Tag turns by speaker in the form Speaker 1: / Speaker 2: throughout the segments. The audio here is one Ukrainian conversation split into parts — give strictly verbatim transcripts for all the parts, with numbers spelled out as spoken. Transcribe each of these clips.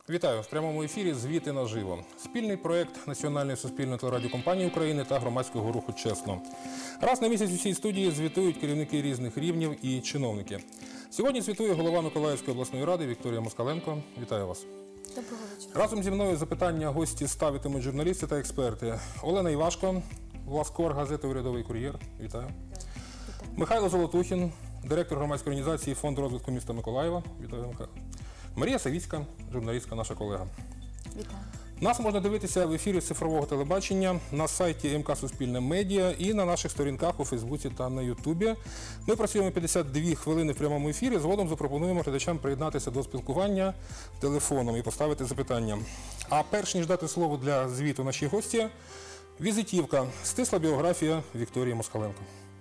Speaker 1: Вітаю! В прямому ефірі «Звіти наживо». Спільний проєкт Національної суспільної телерадіокомпанії України та громадського руху «Чесно». Раз на місяць у цій студії звітують керівники різних рівнів і чиновники. Сьогодні звітує голова Миколаївської обласної ради Вікторія Москаленко. Вітаю вас.
Speaker 2: Доброго вечора.
Speaker 1: Разом зі мною запитання гості ставитимуть журналісти та експерти. Олена Івашко, главкор газети «Урядовий кур'єр». Вітаю.
Speaker 2: Вітаю.
Speaker 1: Михайло Золотухін, директор громадської організації «Фонд розвитку міста Миколаєва». Вітаю, Михайло. Марія Савіцька, журналістка, наша колега.
Speaker 2: Вітаю.
Speaker 1: Нас можна дивитися в ефірі цифрового телебачення на сайті ем ка Суспільне медіа і на наших сторінках у Фейсбуці та на Ютубі. Ми працюємо п'ятдесят дві хвилини в прямому ефірі. Згодом запропонуємо глядачам приєднатися до спілкування телефоном і поставити запитання. А перш ніж дати слово для звіту нашій гості, візитівка, стисла біографія Вікторії Москаленко.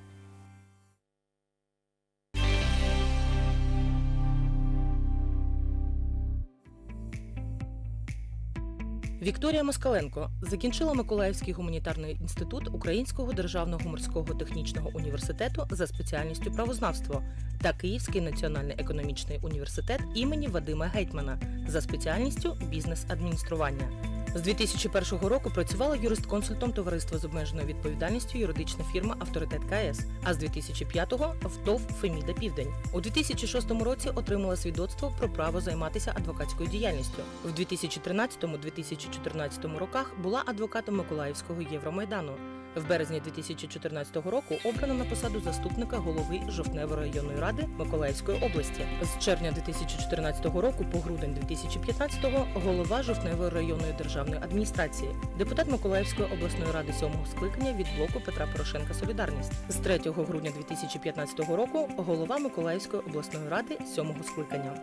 Speaker 3: Вікторія Москаленко закінчила Миколаївський гуманітарний інститут Українського державного морського технічного університету за спеціальністю правознавство та Київський національний економічний університет імені Вадима Гетьмана за спеціальністю бізнес-адміністрування. З дві тисячі першого року працювала юрист-консультом товариства з обмеженою відповідальністю юридична фірма «Авторитет КС», а з дві тисячі п'ятого – в ТОВ «Феміда Південь». У дві тисячі шостому році отримала свідоцтво про право займатися адвокатською діяльністю. В дві тисячі тринадцятому - дві тисячі чотирнадцятому роках була адвокатом Миколаївського Євромайдану. В березні дві тисячі чотирнадцятого року обрана на посаду заступника голови Жовтневої районної ради Миколаївської області. З червня дві тисячі чотирнадцятого року по грудень дві тисячі п'ятнадцятого голова Жовтневої районної державної адміністрації, депутат Миколаївської обласної ради сьомого скликання від блоку Петра Порошенка «Солідарність». З третього грудня дві тисячі п'ятнадцятого року голова Миколаївської обласної ради сьомого скликання.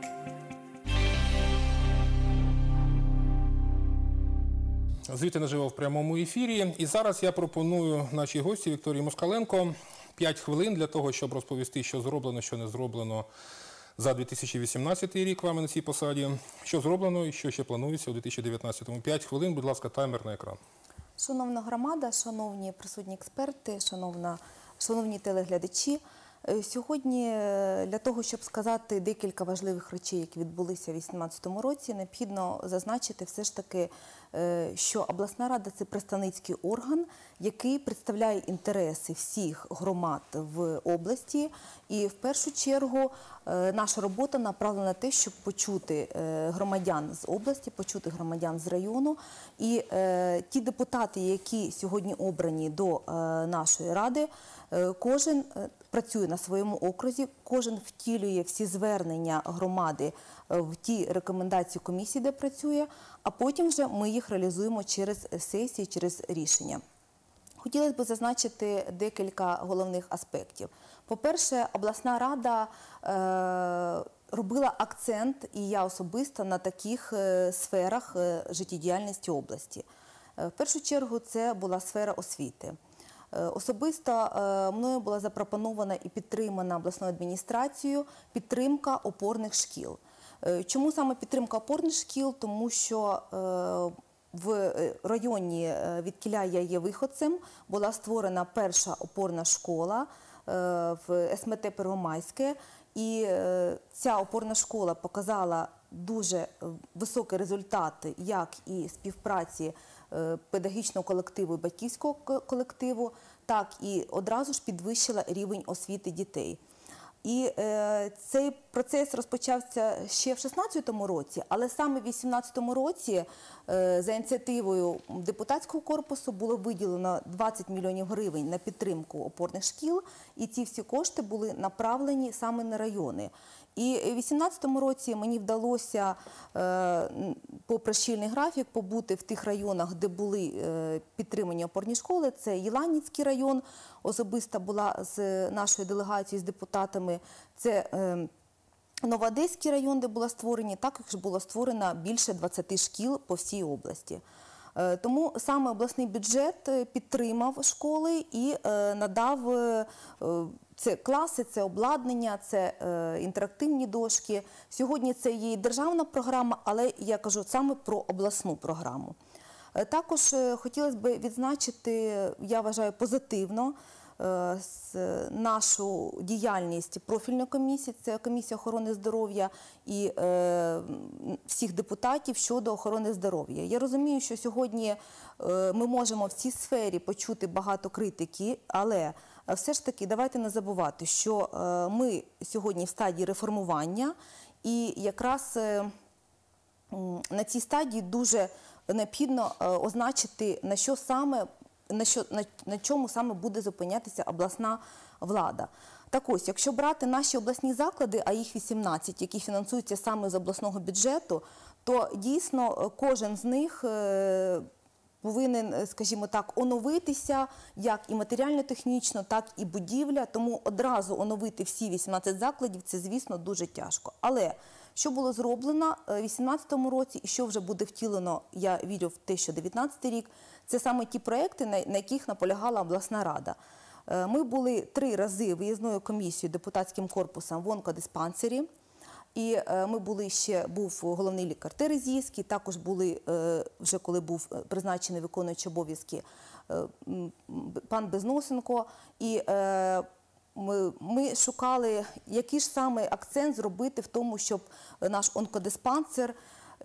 Speaker 1: Звіти наживо в прямому ефірі. І зараз я пропоную нашій гості Вікторії Москаленко п'ять хвилин для того, щоб розповісти, що зроблено, що не зроблено за дві тисячі вісімнадцятий рік вами на цій посаді, що зроблено і що ще планується у дві тисячі дев'ятнадцятому. п'ять хвилин, будь ласка, таймер на екран.
Speaker 2: Шановна громада, шановні присутні експерти, шановна, шановні телеглядачі, сьогодні для того, щоб сказати декілька важливих речей, які відбулися у дві тисячі вісімнадцятому році, необхідно зазначити все ж таки, що обласна рада – це представницький орган, який представляє інтереси всіх громад в області. І в першу чергу наша робота направлена на те, щоб почути громадян з області, почути громадян з району. І ті депутати, які сьогодні обрані до нашої ради, кожен працює на своєму окрузі, кожен втілює всі звернення громади в ті рекомендації комісії, де працює, а потім вже ми їх реалізуємо через сесії, через рішення. Хотілося б зазначити декілька головних аспектів. По-перше, обласна рада е, робила акцент, і я особисто, на таких е, сферах е, життєдіяльності області. Е, в першу чергу це була сфера освіти. Особисто мною була запропонована і підтримана обласною адміністрацією підтримка опорних шкіл. Чому саме підтримка опорних шкіл? Тому що в районі, відкіля я є виходцем, була створена перша опорна школа в ес ем те Первомайське. І ця опорна школа показала дуже високі результати, як і співпраці педагогічного колективу і батьківського колективу, так і одразу ж підвищила рівень освіти дітей. І е, цей процес розпочався ще в шістнадцятому році, але саме в вісімнадцятому році е, за ініціативою депутатського корпусу було виділено двадцять мільйонів гривень на підтримку опорних шкіл, і ці всі кошти були направлені саме на райони. І в дві тисячі вісімнадцятому році мені вдалося, е, попри щільний графік, побути в тих районах, де були е, підтримані опорні школи. Це Єланівський район, особисто була з нашою делегацією, з депутатами. Це е, Новоодеський район, де була створені, також було створено більше двадцяти шкіл по всій області. Е, тому саме обласний бюджет підтримав школи і е, надав е, це класи, це обладнання, це е, інтерактивні дошки. Сьогодні це є і державна програма, але я кажу саме про обласну програму. Е, також е, хотілося б відзначити, я вважаю позитивно, е, з нашу діяльність профільної комісії, це комісія охорони здоров'я і е, всіх депутатів щодо охорони здоров'я. Я розумію, що сьогодні е, ми можемо в цій сфері почути багато критики, але все ж таки давайте не забувати, що е, ми сьогодні в стадії реформування, і якраз е, на цій стадії дуже необхідно е, означити, на що саме, на, що, на, на чому саме буде зупинятися обласна влада. Так ось, якщо брати наші обласні заклади, а їх вісімнадцять, які фінансуються саме з обласного бюджету, то дійсно кожен з них е, повинен, скажімо так, оновитися як і матеріально-технічно, так і будівля. Тому одразу оновити всі вісімнадцять закладів – це, звісно, дуже тяжко. Але що було зроблено у дві тисячі вісімнадцятому році і що вже буде втілено, я вірю в те, що дев'ятнадцятий рік, це саме ті проекти, на яких наполягала обласна рада. Ми були три рази виїзною комісією, депутатським корпусом в онкодиспансері. І ми були ще, був головний лікар Терезійський, також були, вже коли був призначений виконуючий обов'язки пан Безносенко. І ми, ми шукали, який ж саме акцент зробити в тому, щоб наш онкодиспансер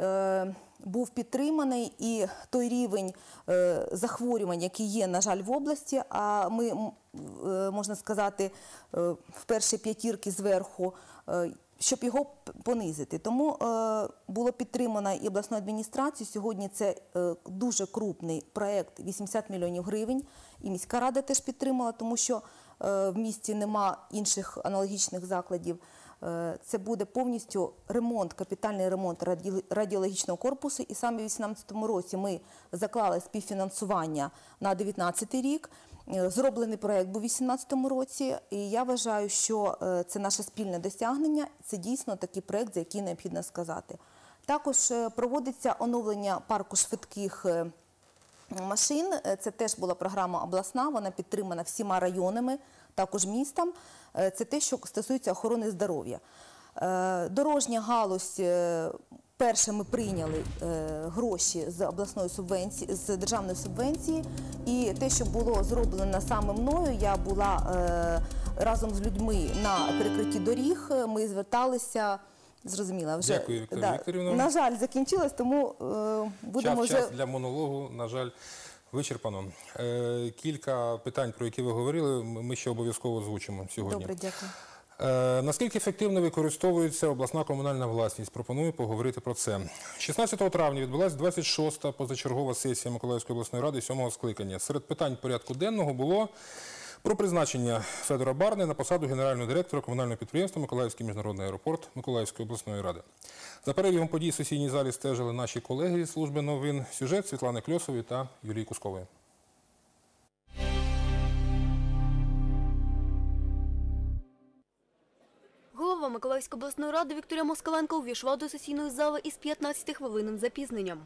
Speaker 2: був підтриманий і той рівень захворювань, який є, на жаль, в області, а ми, можна сказати, в першій п'ятірці зверху, щоб його понизити. Тому е, було підтримано і обласною адміністрацією. Сьогодні це е, дуже крупний проєкт, вісімдесят мільйонів гривень. І міська рада теж підтримала, тому що е, в місті нема інших аналогічних закладів. Е, це буде повністю ремонт, капітальний ремонт раді, радіологічного корпусу. І саме у дві тисячі вісімнадцятому році ми заклали співфінансування на дев'ятнадцятий рік. Зроблений проєкт був у дві тисячі вісімнадцятому році, і я вважаю, що це наше спільне досягнення, це дійсно такий проєкт, за який необхідно сказати. Також проводиться оновлення парку швидких машин, це теж була програма обласна, вона підтримана всіма районами, також містом, це те, що стосується охорони здоров'я. Дорожня галузь. Перше ми прийняли е, гроші з обласної субвенції, з державної субвенції, і те, що було зроблено саме мною, я була е, разом з людьми на перекритті доріг, ми зверталися, зрозуміла, вже.
Speaker 1: Дякую, Вікторія
Speaker 2: да,
Speaker 1: Вікторівна.
Speaker 2: На жаль, закінчилось, тому е, будемо
Speaker 1: час,
Speaker 2: вже...
Speaker 1: час для монологу, на жаль, вичерпано. Е, кілька питань, про які ви говорили, ми ще обов'язково озвучимо сьогодні.
Speaker 2: Добре, дякую.
Speaker 1: Е, наскільки ефективно використовується обласна комунальна власність? Пропоную поговорити про це. шістнадцятого травня відбулася двадцять шоста позачергова сесія Миколаївської обласної ради сьомого скликання. Серед питань порядку денного було про призначення Федора Барни на посаду генерального директора комунального підприємства Миколаївський міжнародний аеропорт Миколаївської обласної ради. За перебігом подій в сесійній залі стежили наші колеги зі служби новин. Сюжет Світлани Кльосової та Юлії Кускової.
Speaker 4: Голова Миколаївської обласної ради Вікторія Москаленко увійшла до сесійної зали із п'ятнадцятихвилинним запізненням.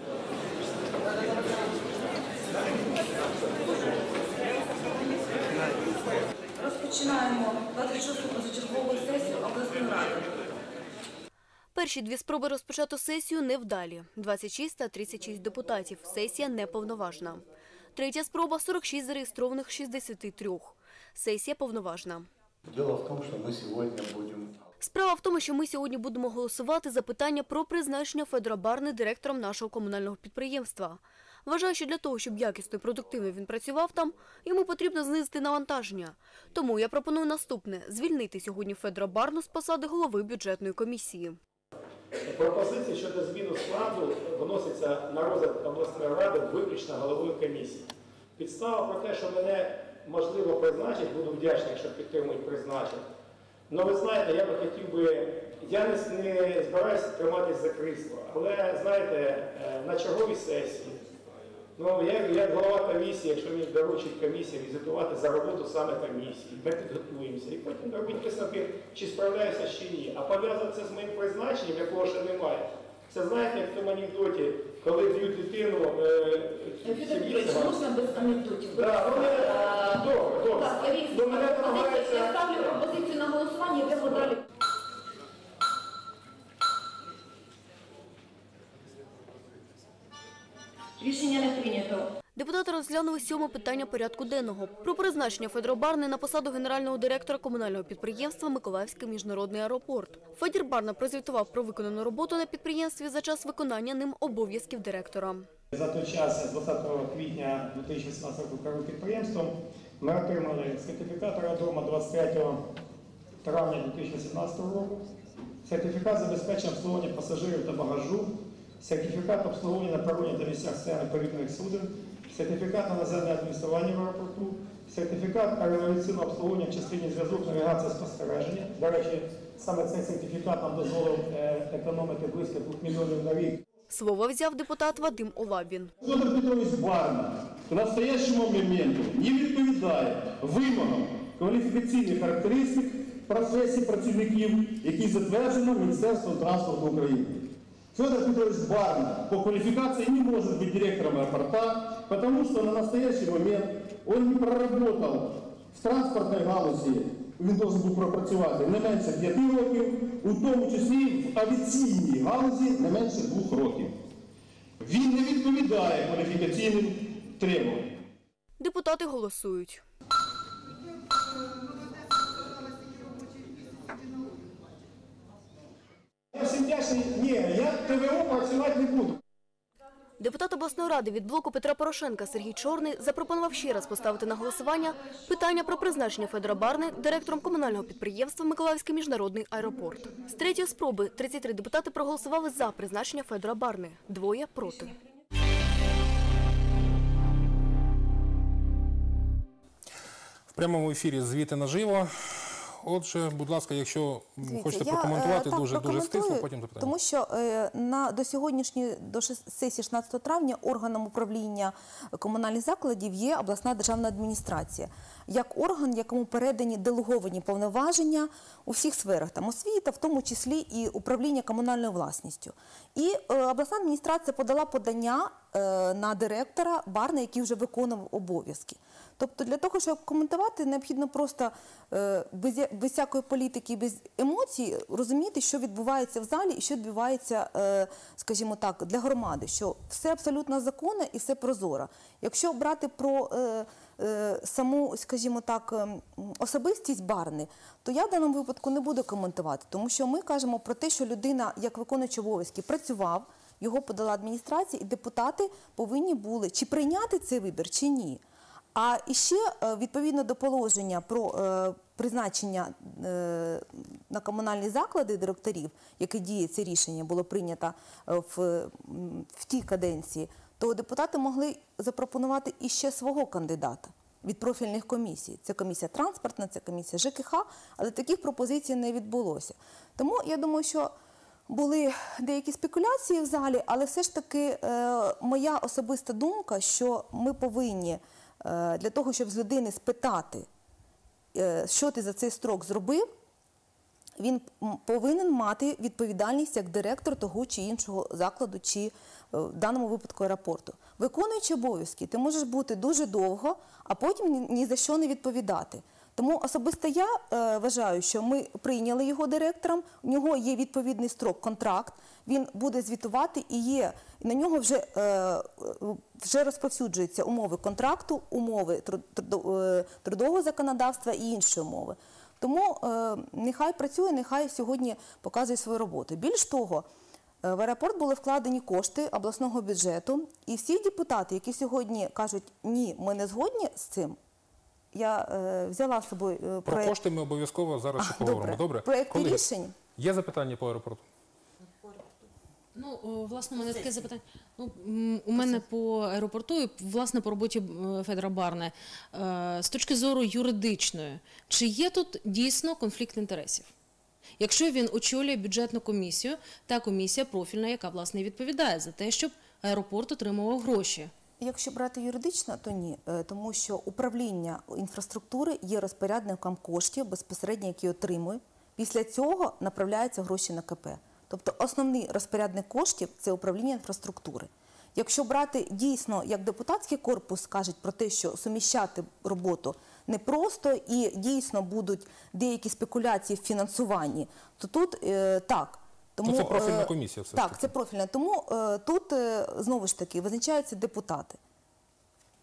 Speaker 2: Розпочинаємо двадцять шосту позачергову сесію обласної ради.
Speaker 4: Перші дві спроби розпочати сесію невдалі. двадцять шість та тридцять шість депутатів. Сесія неповноважна. Третя спроба – сорок шість зареєстрованих шістдесят три. Сесія повноважна.
Speaker 5: Дело в тому, що ми сьогодні будемо...
Speaker 4: Справа в тому, що ми сьогодні будемо голосувати за питання про призначення Федора Барни директором нашого комунального підприємства. Вважаю, що для того, щоб якісно і продуктивно він працював там, йому потрібно знизити навантаження. Тому я пропоную наступне – звільнити сьогодні Федора Барну з посади голови бюджетної комісії.
Speaker 6: Пропозиції щодо зміни складу виноситься на розгляд обласної ради виключно головою комісії. Підстава про те, що мене можливо призначить, буду вдячний, якщо підтримують призначення. Ну, ви знаєте, я би хотів би, я не, не збираюся триматись за крісло, але, знаєте, на черговій сесії, ну, я як голова комісії, якщо мені доручить комісія візитувати за роботу саме комісії, ми підготуємося і потім робити висновки, чи справляюся, чи ні. А пов'язано це з моїм призначенням, якого ще немає. Це, знаєте, як в тому анекдоті, коли б'ють дитину...
Speaker 7: Віктор Петрович, можна без анекдотів?
Speaker 6: Так, добре, добре.
Speaker 7: Так, я візьму. Я ставлю пропозицію на голосування, йдемо далі. Рішення не прийнято.
Speaker 4: Депутати розглянули сьоме питання порядку денного про призначення Федора Барни на посаду генерального директора комунального підприємства «Миколаївський міжнародний аеропорт». Федір Барна прозвітував про виконану роботу на підприємстві за час виконання ним обов'язків директора.
Speaker 6: За той час, з двадцятого квітня дві тисячі вісімнадцятого року керую підприємством, ми отримали сертифікат аеродрому двадцять третього травня дві тисячі вісімнадцятого року, сертифікат забезпечення обслуговування пасажирів та багажу, сертифікат обслуговування на пероні та місцях стоянок повітряних суден, сертифікат на наземне адміністрування в аеропорту, сертифікат аеронавігаційного обслуговування в частині зв'язок, навігація, спостереження. До речі, саме цей сертифікат нам дозволив економити близько двох мільйонів на рік.
Speaker 4: Слово взяв депутат Вадим Олабін.
Speaker 8: Федор Петрович Барна к настоящему моменту не відповідає вимогам кваліфікаційних характеристик в професії працівників, які затверджено Міністерством транспорту України. Федор Петрович Барна по квалификации не может быть директором аэропорта, потому что на настоящий момент он не проработал в транспортной галузі, він должен був пропрацювати не менше п'яти років, у тому числі в авіаційній галузі не менше двох років. Він не відповідає кваліфікаційним требуванням.
Speaker 4: Депутати голосують.
Speaker 6: Я всім вдячний, ні, я ТВО працювати не буду.
Speaker 4: Депутат обласної ради від блоку Петра Порошенка Сергій Чорний запропонував ще раз поставити на голосування питання про призначення Федора Барни директором комунального підприємства «Миколаївський міжнародний аеропорт». З третьої спроби тридцять три депутати проголосували за призначення Федора Барни, двоє – проти.
Speaker 1: В прямому ефірі звіти наживо. Отже, будь ласка, якщо
Speaker 2: Дивіться,
Speaker 1: хочете
Speaker 2: я,
Speaker 1: прокоментувати,
Speaker 2: так,
Speaker 1: дуже, дуже стисло,
Speaker 2: прокоментую,
Speaker 1: потім запитання.
Speaker 2: Тому що е, на, до сьогоднішньої, до сесії шістнадцятого травня органом управління комунальних закладів є обласна державна адміністрація. Як орган, якому передані делеговані повноваження у всіх сферах, там освіта, в тому числі і управління комунальною власністю. І е, обласна адміністрація подала подання е, на директора Барни, який вже виконував обов'язки. Тобто для того, щоб коментувати, необхідно просто е, без, без всякої політики, без емоцій розуміти, що відбувається в залі і що відбувається, е, скажімо так, для громади, що все абсолютно законно і все прозоро. Якщо брати про е, е, саму, скажімо так, е, особистість Барни, то я в даному випадку не буду коментувати, тому що ми кажемо про те, що людина, як виконуючий обов'язки, працював, його подала адміністрація, і депутати повинні були чи прийняти цей вибір, чи ні. А іще, відповідно до положення про е, призначення е, на комунальні заклади директорів, яке діє це рішення, було прийнято в, в тій каденції, то депутати могли запропонувати іще свого кандидата від профільних комісій. Це комісія транспортна, це комісія ЖКХ, але таких пропозицій не відбулося. Тому я думаю, що були деякі спекуляції в залі, але все ж таки е, моя особиста думка, що ми повинні для того, щоб з людини спитати, що ти за цей строк зробив, він повинен мати відповідальність як директор того чи іншого закладу, чи в даному випадку аеропорту. Виконуючи обов'язки, ти можеш бути дуже довго, а потім ні за що не відповідати. Тому особисто я е, вважаю, що ми прийняли його директором, у нього є відповідний строк, контракт, він буде звітувати і є, і на нього вже, е, вже розповсюджуються умови контракту, умови трудового законодавства і інші умови. Тому е, нехай працює, нехай сьогодні показує свою роботу. Більш того, в аеропорт були вкладені кошти обласного бюджету, і всі депутати, які сьогодні кажуть, ні, ми не згодні з цим, я е, взяла з собою е, проєкт.
Speaker 1: Про кошти ми обов'язково зараз ще поговоримо. Добре?
Speaker 2: Проєкти
Speaker 1: Колеги,
Speaker 2: рішень.
Speaker 1: Є запитання по аеропорту?
Speaker 9: Ну, власне, у мене таке запитання. Ну, у мене по аеропорту і, власне, по роботі Федора Барни. З точки зору юридичної, чи є тут дійсно конфлікт інтересів? Якщо він очолює бюджетну комісію, та комісія профільна, яка, власне, відповідає за те, щоб аеропорт отримував гроші.
Speaker 2: Якщо брати юридично, то ні, тому що управління інфраструктури є розпорядником коштів, безпосередньо, які отримує. Після цього направляються гроші на КП. Тобто основний розпорядник коштів – це управління інфраструктури. Якщо брати дійсно, як депутатський корпус кажуть про те, що суміщати роботу непросто і дійсно будуть деякі спекуляції в фінансуванні, то тут е, так.
Speaker 1: Тому, це профільна комісія все ж
Speaker 2: Так,
Speaker 1: таки.
Speaker 2: це профільна. Тому е, тут, е, знову ж таки, визначаються депутати.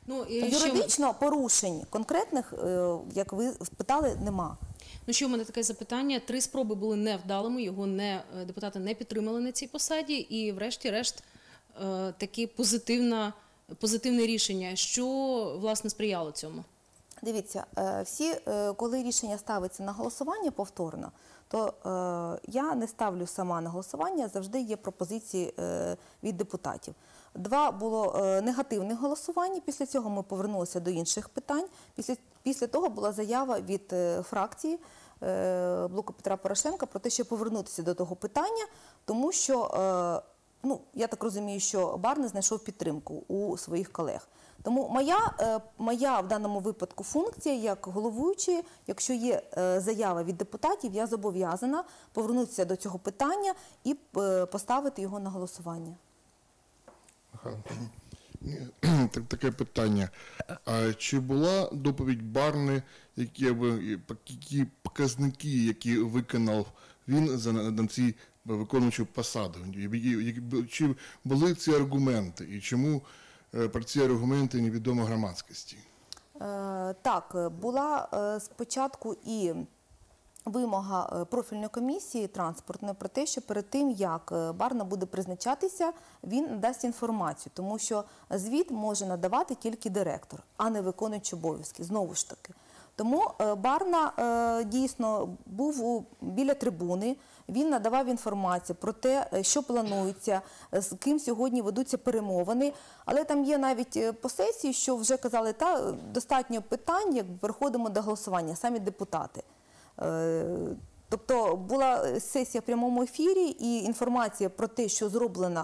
Speaker 9: Ну, і ще-
Speaker 2: Юридично порушень конкретних, е, як ви спитали, нема.
Speaker 9: Ну, ще у мене таке запитання. Три спроби були невдалими, його не, е, депутати не підтримали на цій посаді, і врешті-решт е, таке позитивна, позитивне рішення. Що, власне, сприяло цьому?
Speaker 2: Дивіться, е, всі, е, коли рішення ставиться на голосування повторно, то е, я не ставлю сама на голосування, завжди є пропозиції е, від депутатів. Два було е, негативних голосувань, після цього ми повернулися до інших питань. Після, після того була заява від е, фракції е, Блоку Петра Порошенка про те, щоб повернутися до того питання, тому що, е, ну, я так розумію, що Барна знайшов підтримку у своїх колег. Тому моя, е, моя в даному випадку функція як головуючої, якщо є е, заява від депутатів, я зобов'язана повернутися до цього питання і е, поставити його на голосування.
Speaker 10: Так, таке питання. А чи була доповідь Барни, які, ви- які показники, які виконав він за на цій виконуючій посаду? Чи були ці аргументи? І чому е, про ці аргументи невідомо громадськості?
Speaker 2: Е, Так, була е, спочатку і вимога е, профільної комісії транспортної про те, що перед тим, як е, Барна буде призначатися, він надасть інформацію, тому що звіт може надавати тільки директор, а не виконуючий обов'язки, знову ж таки. Тому е, Барна е, дійсно був у, біля трибуни, він надавав інформацію про те, е, що планується, е, з ким сьогодні ведуться перемовини. Але там є навіть е, по сесії, що вже казали, та е, достатньо питань, як переходимо до голосування, самі депутати. Е, Тобто була сесія в прямому ефірі і інформація про те, що зроблено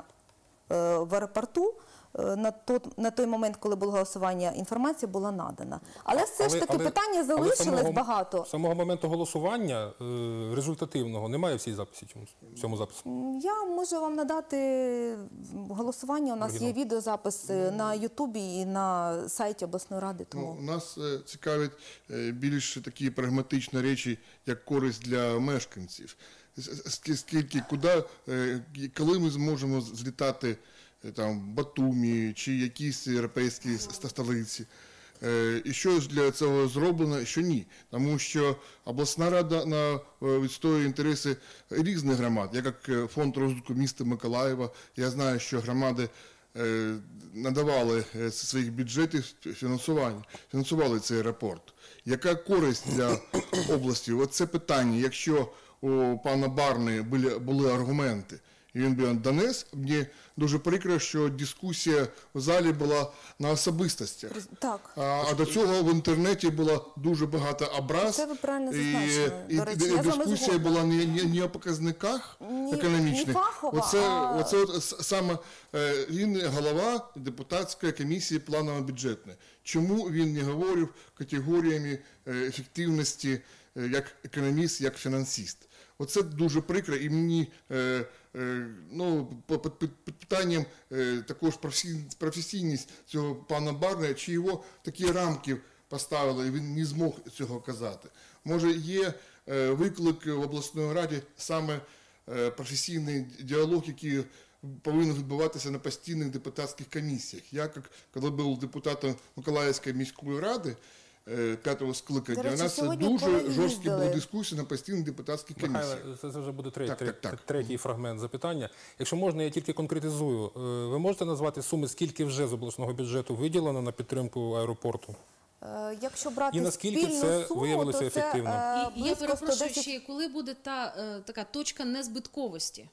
Speaker 2: е, в аеропорту, е, на, тот, на той момент, коли було голосування, інформація була надана. Але все ж
Speaker 1: Але-
Speaker 2: таки
Speaker 1: але-
Speaker 2: питання
Speaker 1: але
Speaker 2: залишилось
Speaker 1: самого-
Speaker 2: багато.
Speaker 1: Самого моменту голосування е, результативного немає в цій записі, чомусь, в цьому записі.
Speaker 2: Я можу вам надати голосування. У нас є
Speaker 1: Оригінал.
Speaker 2: відеозапис е, на Ютубі і на сайті обласної ради. Тому
Speaker 10: Ну, нас е, цікавить е, більш такі прагматичні речі, як користь для мешканців. С- с- Скільки, куди, е, коли ми зможемо злітати е, там, в Батумі чи якісь європейські ст- столиці. Е, І що ж для цього зроблено, що ні. Тому що обласна рада на, е, відстоює інтереси різних громад. Я як е, фонд розвитку міста Миколаєва, я знаю, що громади е, надавали е, з своїх бюджетів фінансування, фінансували цей аеропорт. Яка користь для області? Оце питання, якщо у пана Барни були, були аргументи, і він би донес, мені дуже прикро, що дискусія в залі була на особистостях.
Speaker 2: так.
Speaker 10: А, а до цього в інтернеті було дуже багато образ.
Speaker 2: Це ви правильно
Speaker 10: і,
Speaker 2: зазначили.
Speaker 10: і,
Speaker 2: До речі,
Speaker 10: і
Speaker 2: я з вами
Speaker 10: дискусія
Speaker 2: згодна.
Speaker 10: була не, не, не о показниках
Speaker 2: Ні-
Speaker 10: економічних.
Speaker 2: не фахова,
Speaker 10: оце,
Speaker 2: а-
Speaker 10: оце от с- саме е, він голова депутатської комісії планово-бюджетної. Чому він не говорив категоріями е, ефективності е, як економіст, як фінансист? Оце дуже прикро, і мені е, е, ну, по- під, під, під питанням е, також професій- професійність цього пана Барна, чи його такі рамки поставили, і він не змог цього казати. Може, є е, виклик в обласній раді саме е, професійний діалог, який повинен відбуватися на постійних депутатських комісіях. Я, як коли був депутатом Миколаївської міської ради, е, п'ятого скликання,
Speaker 2: До
Speaker 10: у
Speaker 2: речі,
Speaker 10: нас
Speaker 2: сьогодні
Speaker 10: дуже
Speaker 2: колеги
Speaker 10: жорсткі
Speaker 2: їздили.
Speaker 10: були дискусії на постійних депутатських комісіях.
Speaker 1: Михайле, це, це вже буде третій,
Speaker 10: Так, так, так.
Speaker 1: третій фрагмент запитання. Якщо можна, я тільки конкретизую. Е, Ви можете назвати суми, скільки вже з обласного бюджету виділено на підтримку аеропорту?
Speaker 2: Е, Якщо брати
Speaker 1: І наскільки
Speaker 2: спільну
Speaker 1: це
Speaker 2: суму,
Speaker 1: виявилося
Speaker 2: то це,
Speaker 1: ефективно?
Speaker 2: е,
Speaker 9: І, і я
Speaker 2: близько
Speaker 9: перепрошую,
Speaker 2: сто десять.
Speaker 9: ще коли буде та е, така точка незбитковості?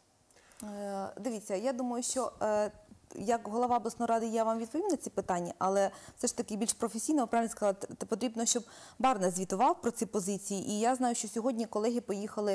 Speaker 2: Е, Дивіться, я думаю, що е, як голова обласної ради я вам відповім на ці питання, але все ж таки більш професійно, ви правильно сказала, т- т- потрібно, щоб Барна звітував про ці позиції. І я знаю, що сьогодні колеги поїхали,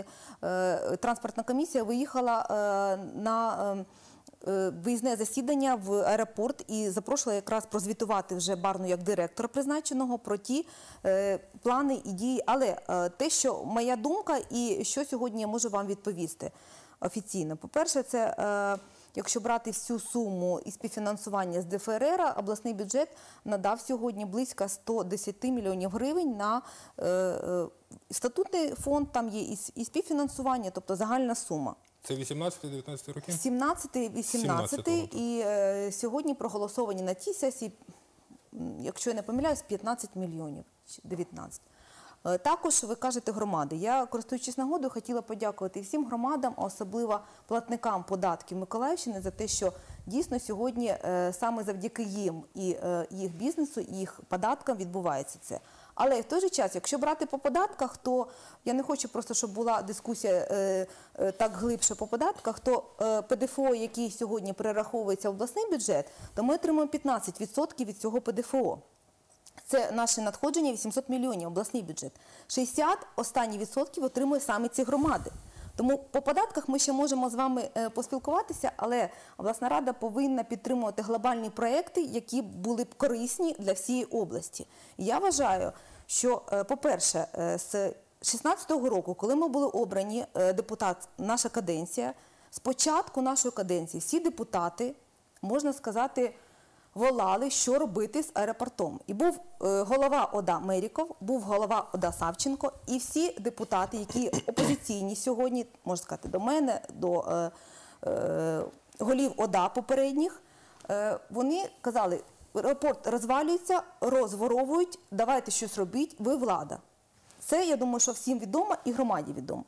Speaker 2: е, транспортна комісія виїхала е, на е, е, виїзне засідання в аеропорт і запрошувала якраз прозвітувати вже Барну як директора призначеного про ті е, плани і дії. Але е, те, що моя думка і що сьогодні я можу вам відповісти офіційно. По-перше, це е, якщо брати всю суму і співфінансування з ДФРР, обласний бюджет надав сьогодні близько сто десять мільйонів гривень на е, е, статутний фонд, там є і, с- і співфінансування, тобто загальна сума.
Speaker 1: Це вісімнадцятий-дев'ятнадцятий роки?
Speaker 2: сімнадцятий, вісімнадцятий
Speaker 1: сімнадцятого,
Speaker 2: і е, сьогодні проголосовані на тій сесії якщо я не помиляюсь, п'ятнадцять мільйонів, чи дев'ятнадцять. Також ви кажете громади. Я, користуючись нагодою, хотіла подякувати всім громадам, а особливо платникам податків Миколаївщини за те, що дійсно сьогодні саме завдяки їм і їх бізнесу, і їх податкам відбувається це. Але в той же час, якщо брати по податках, то я не хочу просто, щоб була дискусія е, е, так глибше по податках, то е, ПДФО, який сьогодні перераховується в обласний бюджет, то ми отримуємо п'ятнадцять відсотків від цього ПДФО. Це наше надходження вісімсот мільйонів, обласний бюджет. шістдесят останні відсотків отримує саме ці громади. Тому по податках ми ще можемо з вами поспілкуватися, але обласна рада повинна підтримувати глобальні проекти, які були б корисні для всієї області. І я вважаю, що, по-перше, з шістнадцятого року, коли ми були обрані, депутат, наша каденція, з початку нашої каденції всі депутати, можна сказати, волали, що робити з аеропортом. І був е, голова ОДА Меріков, був голова ОДА Савченко, і всі депутати, які опозиційні сьогодні, можна сказати, до мене, до е, е, голів ОДА попередніх, е, вони казали, аеропорт розвалюється, розворовують, давайте щось робіть, ви влада. Це, я думаю, що всім відомо і громаді відомо.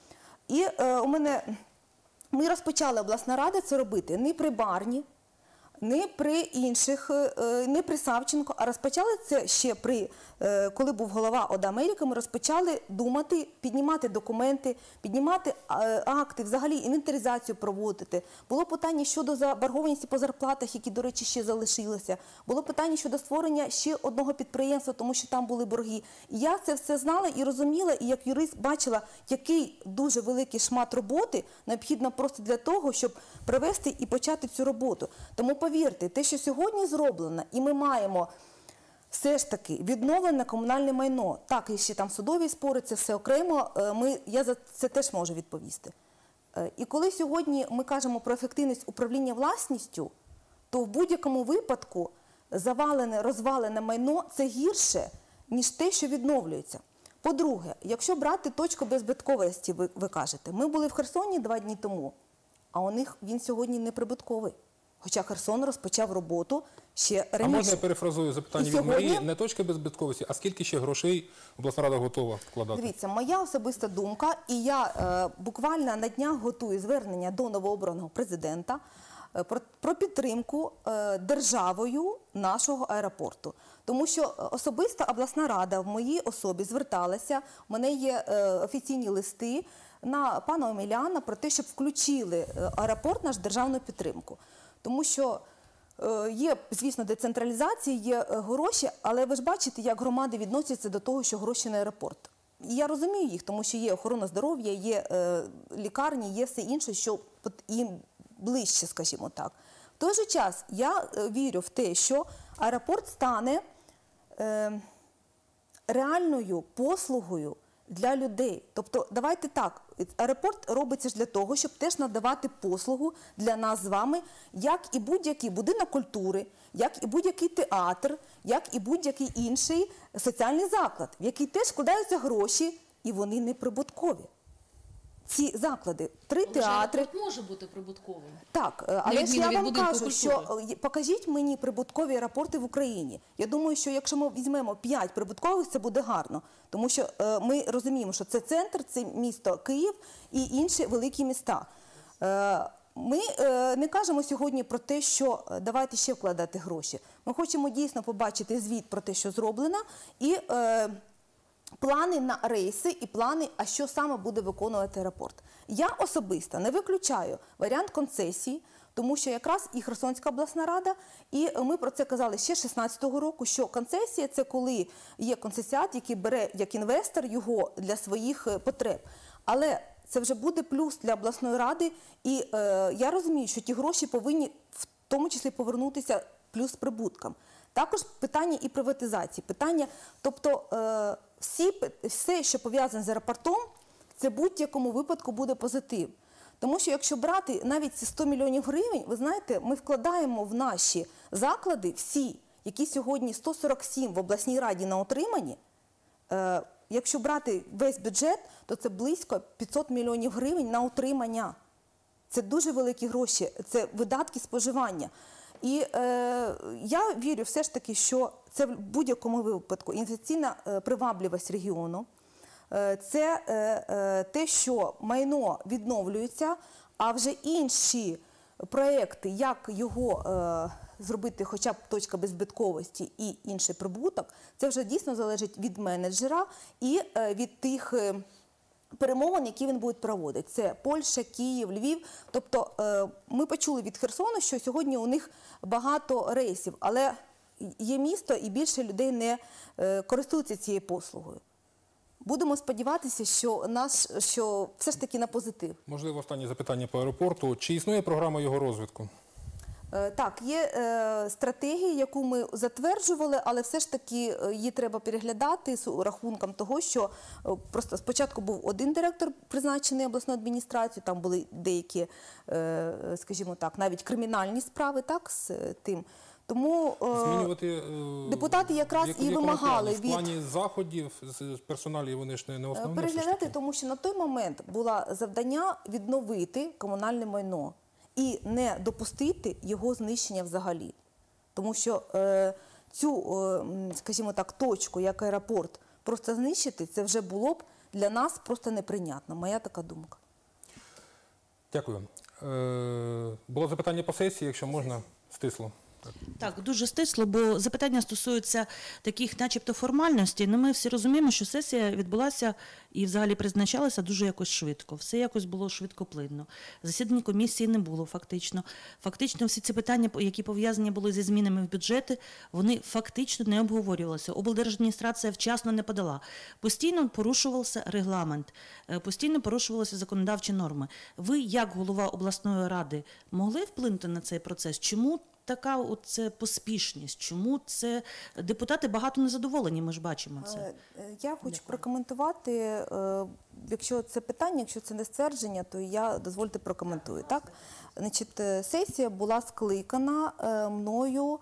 Speaker 2: І е, у мене, ми розпочали, обласна рада, це робити не при Барні, не при інших, не при Савченко, а розпочали це ще при, коли був голова ОДА Меріка, ми розпочали думати, піднімати документи, піднімати акти, взагалі інвентаризацію проводити. Було питання щодо заборгованості по зарплатах, які, до речі, ще залишилися. Було питання щодо створення ще одного підприємства, тому що там були борги. І я це все знала і розуміла, і як юрист бачила, який дуже великий шмат роботи необхідно просто для того, щоб провести і почати цю роботу. Тому повірте, те, що сьогодні зроблено, і ми маємо все ж таки відновлене комунальне майно. Так, і ще там судові спори, це все окремо, ми, я за це теж можу відповісти. І коли сьогодні ми кажемо про ефективність управління власністю, то в будь-якому випадку завалене, розвалене майно – це гірше, ніж те, що відновлюється. По-друге, якщо брати точку беззбитковості, ви, ви кажете, ми були в Херсоні два дні тому, а у них він сьогодні не прибутковий. Хоча Херсон розпочав роботу ще раніше.
Speaker 1: А можна я перефразую запитання
Speaker 2: І
Speaker 1: від
Speaker 2: сьогодні...
Speaker 1: Марії? Не точка беззбитковості, а скільки ще грошей обласна рада готова вкладати?
Speaker 2: Дивіться, моя особиста думка, і я е, буквально на днях готую звернення до новообраного президента е, про, про підтримку е, державою нашого аеропорту. Тому що особисто обласна рада в моїй особі зверталася, у мене є е, офіційні листи на пана Омеляна про те, щоб включили аеропорт наш в державну підтримку. Тому що е, є, звісно, децентралізація, є гроші, але ви ж бачите, як громади відносяться до того, що гроші на аеропорт. І я розумію їх, тому що є охорона здоров'я, є е, лікарні, є все інше, що їм ближче, скажімо так. В той же час я е, вірю в те, що аеропорт стане е, реальною послугою для людей. Тобто, давайте так, аеропорт робиться ж для того, щоб теж надавати послугу для нас з вами, як і будь-який будинок культури, як і будь-який театр, як і будь-який інший соціальний заклад, в який теж складаються гроші, і вони не прибуткові. Ці заклади, три театри...
Speaker 9: Аеропорт може бути прибутковим.
Speaker 2: Так, але ж я вам кажу, що покажіть мені прибуткові аеропорти в Україні. Я думаю, що якщо ми візьмемо п'ять прибуткових, це буде гарно. Тому що е, ми розуміємо, що це центр, це місто Київ і інші великі міста. Е, ми е, не кажемо сьогодні про те, що давайте ще вкладати гроші. Ми хочемо дійсно побачити звіт про те, що зроблено, і... Е, плани на рейси і плани, а що саме буде виконувати аеропорт. Я особисто не виключаю варіант концесії, тому що якраз і Херсонська обласна рада, і ми про це казали ще шістнадцятого року, що концесія – це коли є концесіат, який бере як інвестор його для своїх потреб. Але це вже буде плюс для обласної ради, і е, я розумію, що ті гроші повинні в тому числі повернутися плюс з прибутком. Також питання і приватизації, питання, тобто е, всі, все, що пов'язане з аеропортом, це в будь-якому випадку буде позитив. Тому що якщо брати навіть ці сто мільйонів гривень, ви знаєте, ми вкладаємо в наші заклади всі, які сьогодні сто сорок сім в обласній раді на утриманні, е, якщо брати весь бюджет, то це близько п'ятсот мільйонів гривень на утримання. Це дуже великі гроші, це видатки споживання. І е, я вірю все ж таки, що це в будь-якому випадку інвестиційна е, привабливість регіону, е, це е, е, те, що майно відновлюється, а вже інші проекти, як його е, зробити хоча б точка беззбитковості і інший прибуток, це вже дійсно залежить від менеджера і е, від тих е, перемовин, які він буде проводити. Це Польща, Київ, Львів. Тобто е, ми почули від Херсону, що сьогодні у них багато рейсів, але є місто і більше людей не е, користуються цією послугою. Будемо сподіватися, що, наш, що все ж таки на позитив.
Speaker 1: Можливо, останнє запитання по аеропорту. Чи існує програма його розвитку?
Speaker 2: Е, Так, є е, стратегія, яку ми затверджували, але все ж таки е, її треба переглядати з рахунком того, що е, просто спочатку був один директор призначений обласною адміністрацією, там були деякі, е, скажімо так, навіть кримінальні справи, так, з е, тим. Тому е,
Speaker 1: Змінювати е,
Speaker 2: депутати якраз
Speaker 1: в
Speaker 2: і
Speaker 1: якому
Speaker 2: вимагали
Speaker 1: плані?
Speaker 2: від...
Speaker 1: В плані заходів, з персоналі вони ж не, не основне.
Speaker 2: переглядати, тому що на той момент було завдання відновити комунальне майно і не допустити його знищення взагалі. Тому що е, цю, е, скажімо так, точку, як аеропорт, просто знищити, це вже було б для нас просто неприйнятно. Моя така думка.
Speaker 1: Дякую. Е, було запитання по сесії, якщо можна, стисло.
Speaker 11: Так, дуже стисло, бо запитання стосуються таких начебто формальностей. Ну, ми всі розуміємо, що сесія відбулася і взагалі призначалася дуже якось швидко. Все якось було швидкоплинно. Засідань комісії не було фактично. Фактично всі ці питання, які пов'язані були зі змінами в бюджети, вони фактично не обговорювалися. Облдержадміністрація вчасно не подала. Постійно порушувався регламент, постійно порушувалися законодавчі норми. Ви, як голова обласної ради, могли вплинути на цей процес? Чому така оце поспішність? Чому це депутати багато незадоволені, ми ж бачимо це?
Speaker 2: Я хочу Дякую. прокоментувати, якщо це питання, якщо це не ствердження, то я, дозвольте, прокоментую. Так? Значить, сесія була скликана мною,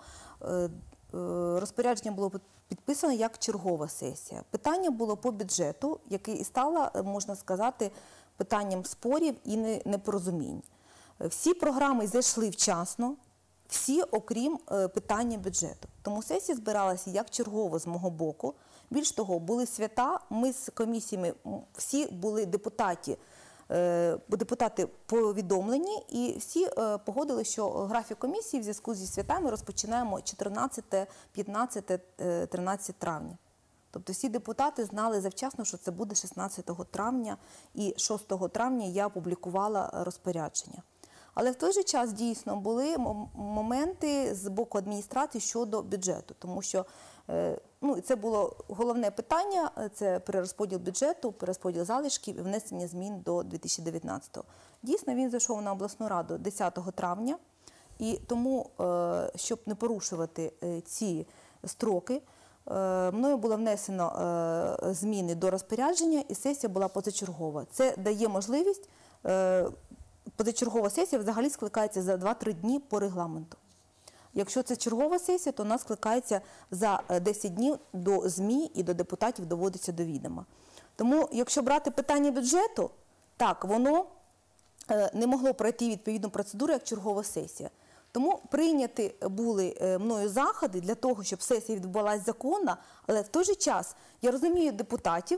Speaker 2: розпорядження було підписано як чергова сесія. Питання було по бюджету, яке і стало, можна сказати, питанням спорів і непорозумінь. Всі програми зайшли вчасно, всі, окрім е, питання бюджету. Тому сесія збиралася як чергово з мого боку. Більш того, були свята, ми з комісіями, всі були депутати, е, депутати повідомлені, і всі е, погодили, що графік комісії в зв'язку зі святами розпочинаємо чотирнадцяте, п'ятнадцяте, тринадцяте травня. Тобто всі депутати знали завчасно, що це буде шістнадцятого травня, і шостого травня я опублікувала розпорядження. Але в той же час дійсно були моменти з боку адміністрації щодо бюджету, тому що ну, це було головне питання, це перерозподіл бюджету, перерозподіл залишків і внесення змін до дві тисячі дев'ятнадцятого. Дійсно, він зайшов на обласну раду десятого травня, і тому, щоб не порушувати ці строки, мною було внесено зміни до розпорядження, і сесія була позачергова. Це дає можливість. Позачергова сесія взагалі скликається за два-три дні по регламенту. Якщо це чергова сесія, то вона скликається за десять днів до ЗМІ і до депутатів доводиться до відома. Тому, якщо брати питання бюджету, так, воно не могло пройти відповідну процедуру, як чергова сесія. Тому прийняті були мною заходи для того, щоб сесія відбулася законно, але в той же час я розумію депутатів,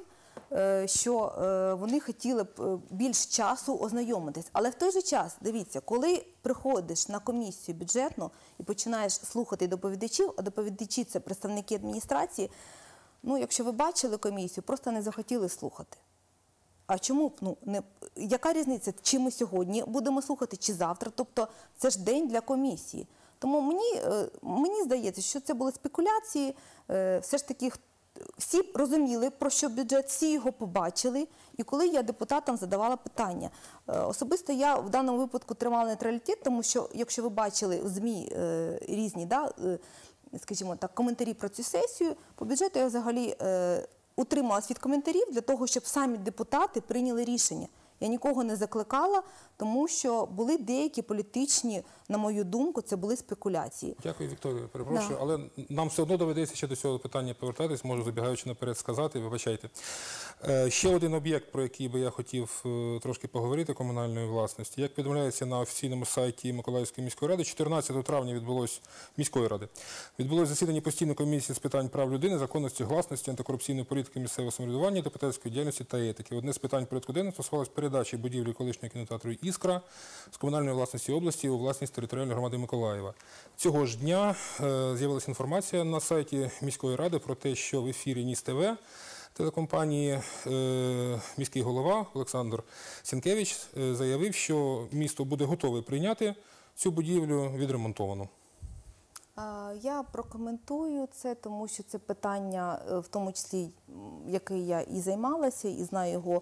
Speaker 2: що вони хотіли б більш часу ознайомитись. Але в той же час, дивіться, коли приходиш на комісію бюджетну і починаєш слухати доповідачів, а доповідачі – це представники адміністрації, ну, якщо ви бачили комісію, просто не захотіли слухати. А чому б, ну, не, яка різниця, чи ми сьогодні будемо слухати, чи завтра? Тобто це ж день для комісії. Тому мені, мені здається, що це були спекуляції, все ж таки, всі розуміли, про що бюджет, всі його побачили, і коли я депутатам задавала питання. Особисто я в даному випадку тримала нейтралітет, тому що, якщо ви бачили в ЗМІ різні, да, скажімо так, коментарі про цю сесію, по бюджету я взагалі утрималась від коментарів для того, щоб самі депутати прийняли рішення. Я нікого не закликала, тому що були деякі політичні, на мою думку, це були спекуляції.
Speaker 1: Дякую, Вікторія, перепрошую,
Speaker 2: Да.
Speaker 1: але нам все одно доведеться ще до цього питання повертатись, можу забігаючи наперед сказати, вибачайте. Е, ще один об'єкт, про який би я хотів е, трошки поговорити, комунальної власності. Як повідомляється на офіційному сайті Миколаївської міської ради, чотирнадцятого травня відбулось, міської ради, відбулось засідання постійної комісії з питань прав людини, законності, гласності, антикорупційної політики, місцевого самоврядування, депутатської діяльності та етики. Одне з питань порядку денного стосувалось передачі будівлі колишнього кінотеатру «Іскра» з комунальної власності області у власність територіальної громади Миколаєва. Цього ж дня е, з'явилася інформація на сайті міської ради про те, що в ефірі НІС ТВ телекомпанії е, міський голова Олександр Сінкевич е, заявив, що місто буде готове прийняти цю будівлю відремонтовану.
Speaker 2: Я прокоментую це, тому що це питання, в тому числі, яким я і займалася, і знаю його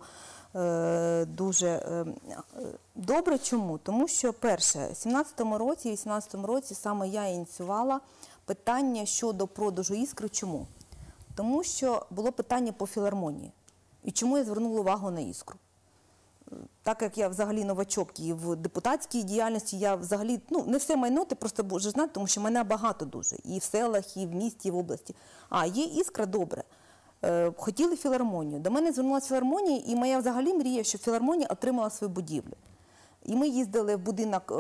Speaker 2: дуже добре. Чому? Тому що, перше, в сімнадцятому році і вісімнадцятому році саме я ініціювала питання щодо продажу «Іскри». Чому? Тому що було питання по філармонії. І чому я звернула увагу на «Іскру»? Так як я взагалі новачок і в депутатській діяльності, я взагалі, ну, не все майно, ти просто будеш знати, тому що мене багато дуже. І в селах, і в місті, і в області. А, є «Іскра», добре. Е, хотіли філармонію. До мене звернулася філармонія, і моя взагалі мрія, щоб філармонія отримала свою будівлю. І ми їздили в будинок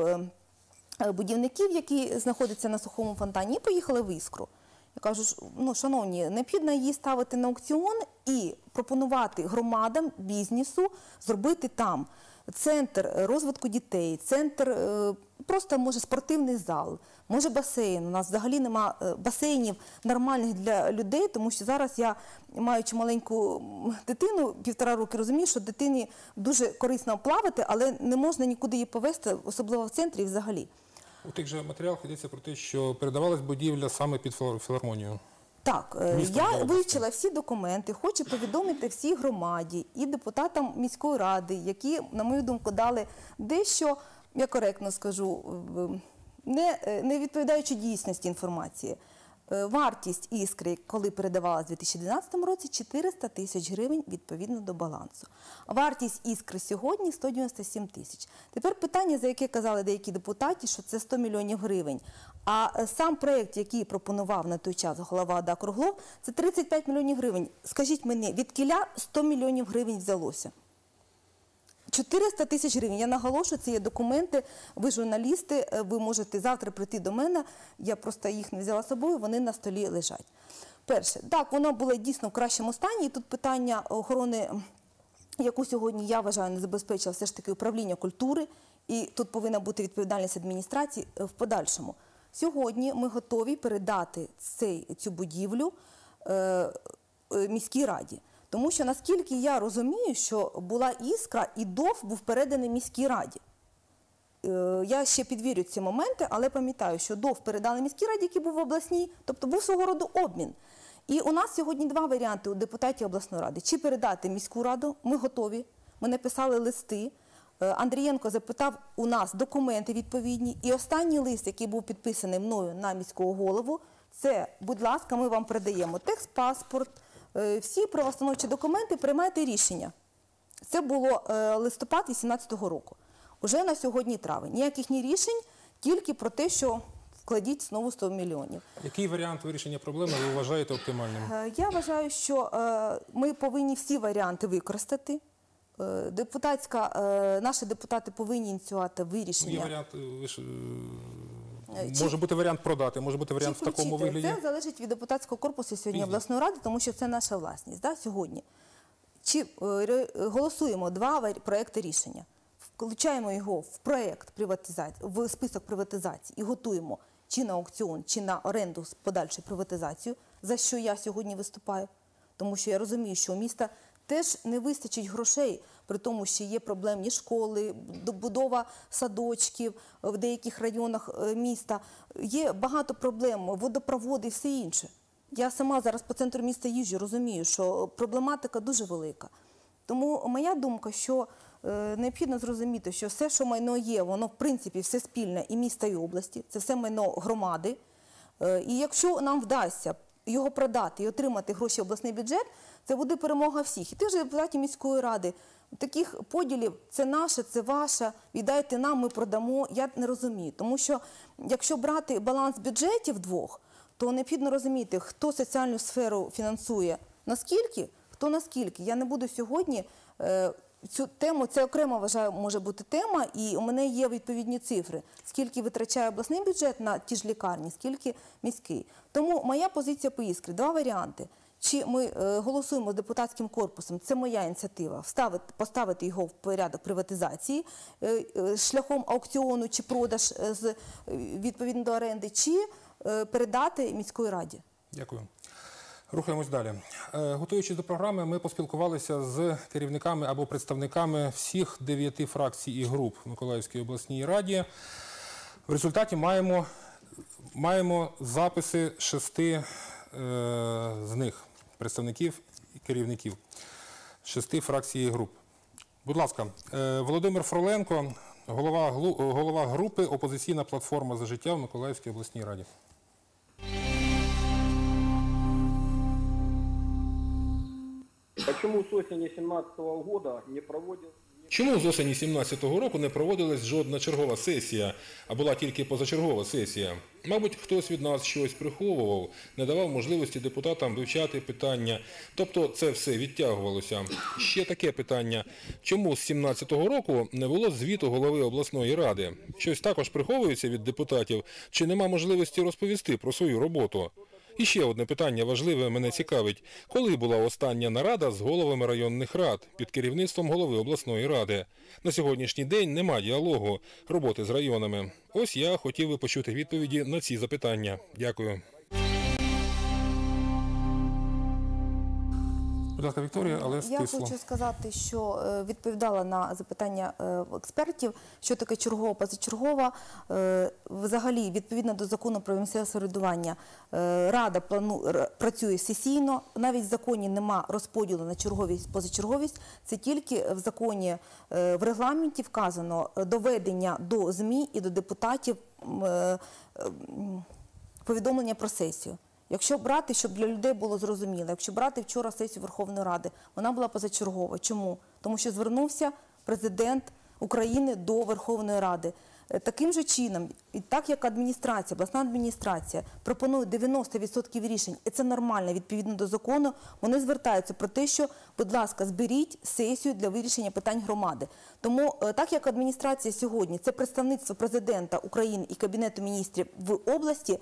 Speaker 2: е, будівників, який знаходиться на Сухому фонтані, і поїхали в «Іскру». Я кажу, ну, шановні, необхідно її ставити на аукціон і пропонувати громадам, бізнесу зробити там центр розвитку дітей, центр, просто, може, спортивний зал, може, басейн. У нас взагалі нема басейнів нормальних для людей, тому що зараз я, маючи маленьку дитину, півтора роки, розумію, що дитині дуже корисно плавати, але не можна нікуди її повезти, особливо в центрі і взагалі.
Speaker 1: У тих же матеріалах йдеться про те, що передавалась будівля саме під філармонію.
Speaker 2: Так, я вивчила всі документи, хочу повідомити всій громаді і депутатам міської ради, які, на мою думку, дали дещо, я коректно скажу, не, не відповідаючи дійсності інформації. Вартість «Іскри», коли передавалась у дві тисячі дванадцятому році, чотириста тисяч гривень відповідно до балансу. Вартість «Іскри» сьогодні – сто дев'яносто сім тисяч. Тепер питання, за яке казали деякі депутати, що це сто мільйонів гривень. А сам проєкт, який пропонував на той час голова ОДА Круглов, це тридцять п'ять мільйонів гривень. Скажіть мені, відкіля сто мільйонів гривень взялося? чотириста тисяч гривень. Я наголошую, це є документи, ви журналісти, ви можете завтра прийти до мене, я просто їх не взяла з собою, вони на столі лежать. Перше, так, воно було дійсно в кращому стані, і тут питання охорони, яку сьогодні, я вважаю, не забезпечила все ж таки управління культури, і тут повинна бути відповідальність адміністрації в подальшому. Сьогодні ми готові передати цей, цю будівлю е, міській раді. Тому що, наскільки я розумію, що була «Іскра» і ДОВ був переданий міській раді. Е, я ще підвірю ці моменти, але пам'ятаю, що ДОВ передали міській раді, який був в обласній, тобто був свого роду обмін. І у нас сьогодні два варіанти у депутатів обласної ради. Чи передати міську раду, ми готові, ми написали листи. Андрієнко запитав у нас документи відповідні. І останній лист, який був підписаний мною на міського голову, це, будь ласка, ми вам передаємо техпаспорт, всі правоустановчі документи, приймайте рішення. Це було листопад дві тисячі вісімнадцятого року. Уже на сьогодні травень. Ніяких ні рішень, тільки про те, що вкладіть знову сто мільйонів.
Speaker 1: Який варіант вирішення проблеми ви вважаєте оптимальним?
Speaker 2: Я вважаю, що ми повинні всі варіанти використати. Депутатська, наші депутати повинні ініціювати вирішення.
Speaker 1: Є варіант, ви ж, може бути варіант продати, може бути варіант в такому вигляді?
Speaker 2: Це залежить від депутатського корпусу сьогодні обласної ради, тому що це наша власність, да, сьогодні. Чи голосуємо два проекти рішення, включаємо його в проект приватизації, в список приватизації і готуємо чи на аукціон, чи на оренду з подальшою приватизацією, за що я сьогодні виступаю, тому що я розумію, що у міста теж не вистачить грошей, при тому, що є проблемні школи, добудова садочків в деяких районах міста. Є багато проблем, водопроводи і все інше. Я сама зараз по центру міста їжджу, розумію, що проблематика дуже велика. Тому моя думка, що е, необхідно зрозуміти, що все, що майно є, воно в принципі все спільне і міста, і області, це все майно громади. Е, і якщо нам вдасться його продати і отримати гроші в обласний бюджет, Це буде перемога всіх. І тих же депутатів міської ради. Таких поділів це наше, це ваше, віддайте нам, ми продамо, я не розумію. Тому що якщо брати баланс бюджетів двох, то необхідно розуміти, хто соціальну сферу фінансує, наскільки, хто наскільки. Я не буду сьогодні е, цю тему, це окремо, вважаю, може бути тема, і у мене є відповідні цифри. Скільки витрачає обласний бюджет на ті ж лікарні, скільки міський. Тому моя позиція по «Іскрі» – два варіанти. Чи ми е, голосуємо з депутатським корпусом, це моя ініціатива, вставити, поставити його в порядок приватизації е, е, шляхом аукціону чи продаж е, з, відповідно до оренди, чи е, передати міської раді.
Speaker 1: Дякую. Рухаємось далі. Е, готуючись до програми, ми поспілкувалися з керівниками або представниками всіх дев'яти фракцій і груп в Миколаївській обласній раді. В результаті маємо, маємо записи шести е, з них. Представників і керівників шести фракцій і груп. Будь ласка, Володимир Фроленко, голова, голова групи «Опозиційна платформа за життя» в Миколаївській обласній раді.
Speaker 12: Чому з осені сімнадцятого року не проводив?
Speaker 1: Чому з осені сімнадцятого року не проводилась жодна чергова сесія, а була тільки позачергова сесія? Мабуть, хтось від нас щось приховував, не давав можливості депутатам вивчати питання. Тобто це все відтягувалося. Ще таке питання. Чому з сімнадцятого року не було звіту голови обласної ради? Щось також приховується від депутатів? Чи нема можливості розповісти про свою роботу? І ще одне питання важливе мене цікавить. Коли була остання нарада з головами районних рад під керівництвом голови обласної ради? На сьогоднішній день нема діалогу, роботи з районами. Ось я хотів би почути відповіді на ці запитання. Дякую. Будь ласка, Вікторія, але стисло.
Speaker 2: Я хочу сказати, що відповідала на запитання експертів, що таке чергова, позачергова. Взагалі, відповідно до закону про місцеве самоврядування, Рада плану... працює сесійно, навіть в законі нема розподілу на черговість, позачерговість, це тільки в законі, в регламенті вказано доведення до ЗМІ і до депутатів повідомлення про сесію. Якщо брати, щоб для людей було зрозуміло, якщо брати вчора сесію Верховної Ради, вона була позачергова. Чому? Тому що звернувся президент України до Верховної Ради. Таким же чином, і так як адміністрація, обласна адміністрація пропонує дев'яносто відсотків рішень, і це нормально, відповідно до закону, вони звертаються про те, що, будь ласка, зберіть сесію для вирішення питань громади. Тому, так як адміністрація сьогодні, це представництво президента України і Кабінету міністрів в області,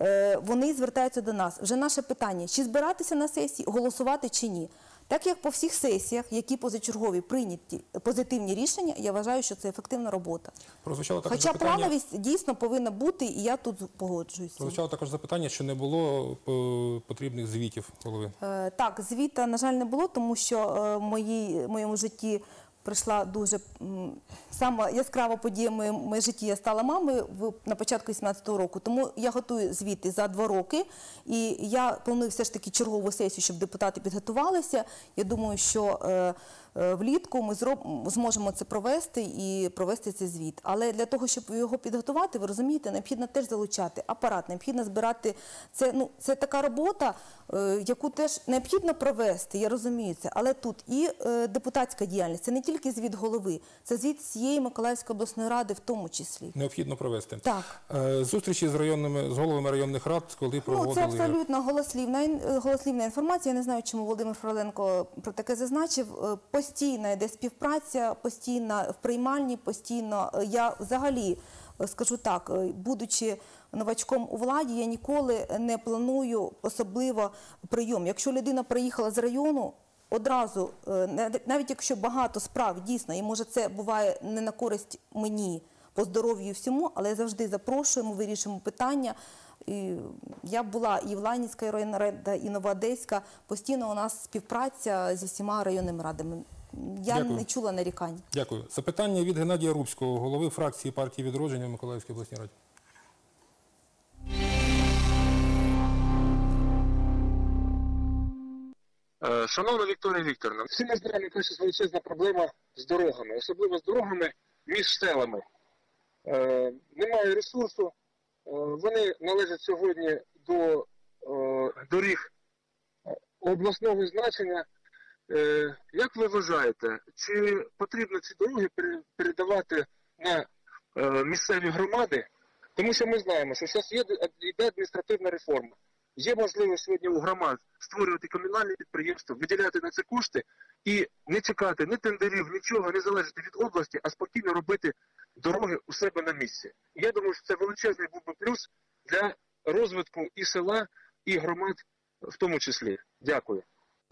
Speaker 2: вони звертаються до нас. Вже наше питання, чи збиратися на сесії, голосувати чи ні. Так як по всіх сесіях, які позачергові прийняті позитивні рішення, я вважаю, що це ефективна робота. Хоча
Speaker 1: запитання...
Speaker 2: плановість дійсно повинна бути, і я тут погоджуюся.
Speaker 1: Прозвучало також запитання, що не було потрібних звітів голови.
Speaker 2: Е, так, звіта, на жаль, не було, тому що е, в моїй, моєму житті прийшла дуже м, сама яскрава подія в моєму, моєму житті. Я стала мамою в, на початку сімнадцятого року, тому я готую звіти за два роки. І я планую все ж таки чергову сесію, щоб депутати підготувалися. Я думаю, що е, е, влітку ми зроб, зможемо це провести і провести цей звіт. Але для того, щоб його підготувати, ви розумієте, необхідно теж залучати апарат, необхідно збирати. Це, ну, це така робота, е, яку теж необхідно провести, я розумію це. Але тут і е, депутатська діяльність, це не тільки звіт голови, це звіт всієї Миколаївської обласної ради в тому числі.
Speaker 1: Необхідно провести.
Speaker 2: Так.
Speaker 1: Е, зустрічі з районними, з головами районних рад, коли проводили...
Speaker 2: Ну, це абсолютно голослівна, голослівна інформація. Я не знаю, чому Володимир Фроленко про таке зазначив. Постійна йде співпраця, постійно в приймальні, постійно. Я взагалі, скажу так, будучи новачком у владі, я ніколи не планую особливо прийом. Якщо людина приїхала з району, одразу, навіть якщо багато справ, дійсно, і може це буває не на користь мені, по здоров'ю і всьому, але я завжди запрошую, ми вирішимо питання. І я була і в Ланівській районній раді, і Новоодеська. Постійно у нас співпраця зі всіма районними радами. Я
Speaker 1: Дякую.
Speaker 2: не чула нарікань.
Speaker 1: Дякую. Запитання від Геннадія Рубського, голови фракції партії «Відродження» в Миколаївській обласній раді.
Speaker 13: Шановна Вікторія Вікторівна, всі ми знаємо, яка зараз величезна проблема з дорогами, особливо з дорогами між селами. Е, немає ресурсу, е, вони належать сьогодні до е, доріг обласного значення. Як ви вважаєте, чи потрібно ці дороги передавати на місцеві громади? Тому що ми знаємо, що зараз йде адміністративна реформа. Є можливість сьогодні у громад створювати комунальні підприємства, виділяти на це кошти і не чекати ні тендерів, нічого, не залежати від області, а спокійно робити дороги у себе на місці. Я думаю, що це величезний був би плюс для розвитку і села, і громад в тому числі. Дякую.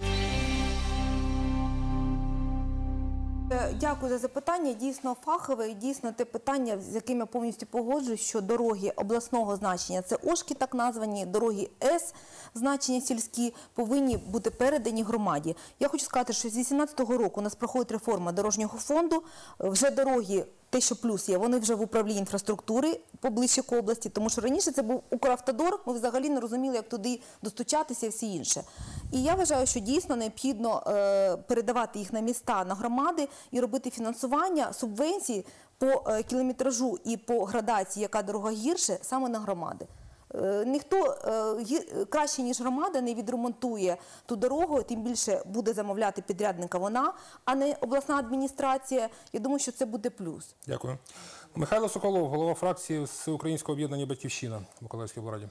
Speaker 2: Дякую за запитання. Дійсно фахове і дійсно те питання, з яким я повністю погоджуюсь, що дороги обласного значення, це ошки так названі, дороги С значення сільські, повинні бути передані громаді. Я хочу сказати, що з дві тисячі вісімнадцятого року у нас проходить реформа дорожнього фонду, вже дороги, те, що плюс є, вони вже в управлінні інфраструктури поближче к області, тому що раніше це був Укравтодор, ми взагалі не розуміли, як туди достучатися і все інше. І я вважаю, що дійсно необхідно е, передавати їх на міста, на громади і робити фінансування, субвенції по е, кілометражу і по градації, яка дорога гірше, саме на громади. Е, ніхто е, краще, ніж громада, не відремонтує ту дорогу, тим більше буде замовляти підрядника вона, а не обласна адміністрація. Я думаю, що це буде плюс.
Speaker 1: Дякую. Михайло Соколов, голова фракції Всеукраїнського об'єднання «Батьківщина» в Миколаївській облраді.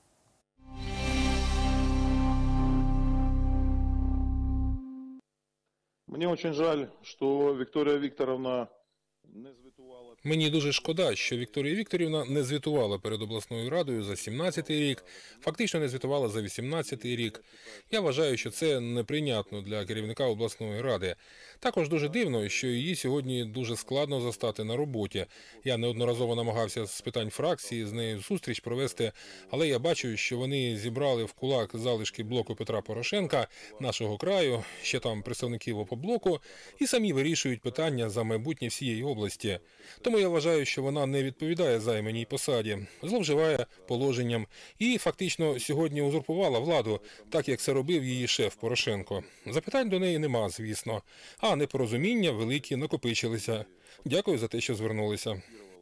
Speaker 8: Мені дуже жаль, що Вікторія Вікторовна не звітувала.
Speaker 1: Мені дуже шкода, що Вікторія Вікторівна не звітувала перед обласною радою за сімнадцятий рік, фактично не звітувала за вісімнадцятий рік. Я вважаю, що це неприйнятно для керівника обласної ради. Також дуже дивно, що її сьогодні дуже складно застати на роботі. Я неодноразово намагався з питань фракції з нею зустріч провести, але я бачу, що вони зібрали в кулак залишки блоку Петра Порошенка, нашого краю, ще там представників опоблоку, і самі вирішують питання за майбутнє всієї області. Тому я вважаю, що вона не відповідає займаній посаді, зловживає положенням і фактично сьогодні узурпувала владу, так як це робив її шеф Порошенко. Запитань до неї нема, звісно, а непорозуміння великі накопичилися. Дякую за те, що звернулися.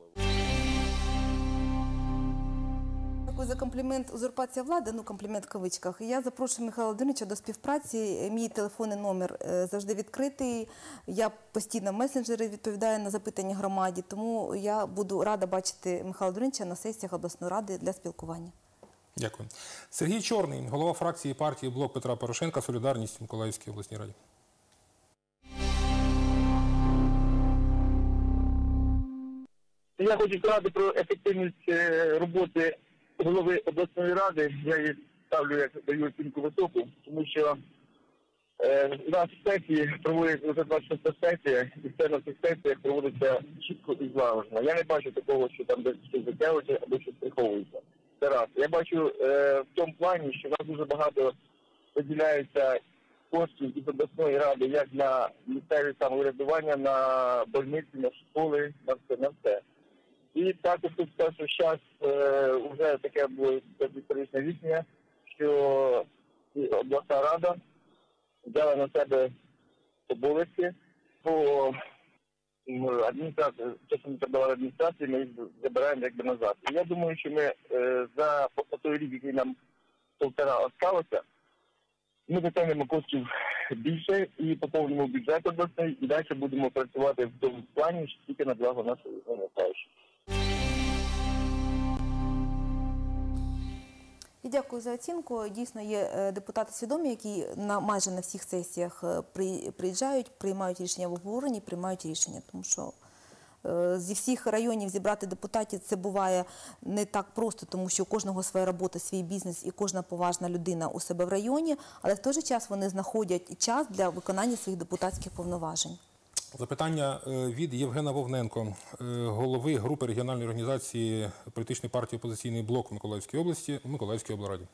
Speaker 2: Дякую за комплімент «узурпація влади», ну комплімент в кавичках. Я запрошую Михайла Володимировича до співпраці. Мій телефонний номер завжди відкритий. Я постійно в месенджері відповідаю на запитання громаді, тому я буду рада бачити Михайла Володимировича на сесіях обласної ради для спілкування.
Speaker 1: Дякую. Сергій Чорний, голова фракції партії «Блок Петра Порошенка. Солідарність» в Миколаївській обласній раді.
Speaker 12: Я хочу сказати про ефективність роботи голови обласної ради. Я її ставлю, як даю оцінку високу, тому що е, у нас сесії проводять вже двадцять шоста сесія, і все на цих сесіях проводиться чітко і злагоджено. Я не бачу такого, що там десь щось затягується або щось приховується. Це раз. Я бачу е, в тому плані, що в нас дуже багато виділяється коштів із обласної ради, як на місцеві самоврядування, на больниці, на школи, на все, на все. І також тут сказати, що зараз е, вже таке було історичне рішення, що обласна рада взяла на себе обов'язки по адміністрації, чесно не передавали адміністрації, ми їх забираємо якби назад. І я думаю, що ми е, за той рік, який нам півтора осталося, ми дотягнемо коштів більше і поповнимо бюджет обласний, і далі будемо працювати в тому плані, що тільки на благо нашої населення.
Speaker 2: І дякую за оцінку. Дійсно, є депутати свідомі, які на майже на всіх сесіях приїжджають, приймають рішення в обговоренні, приймають рішення. Тому що зі всіх районів зібрати депутатів це буває не так просто, тому що у кожного своя робота, свій бізнес і кожна поважна людина у себе в районі, але в той же час вони знаходять час для виконання своїх депутатських повноважень.
Speaker 1: Запитання від Євгена Вовненко, голови групи регіональної організації політичної партії «Опозиційний блок» в Миколаївській області, в Миколаївській облраді.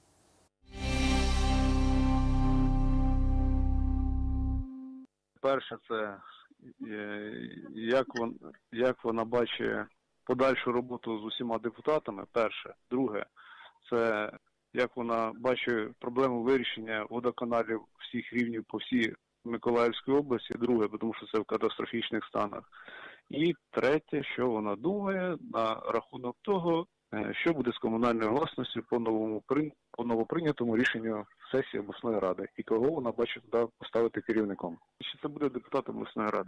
Speaker 14: Перше, це як, вон, як вона бачить подальшу роботу з усіма депутатами, перше. Друге, це як вона бачить проблему вирішення водоканалів всіх рівнів по всій Миколаївській області, друге, тому що це в катастрофічних станах. І третє, що вона думає на рахунок того, що буде з комунальною власністю по новому по новоприйнятому рішенню сесії обласної ради і кого вона бачить туди поставити керівником. Чи це буде депутат обласної ради?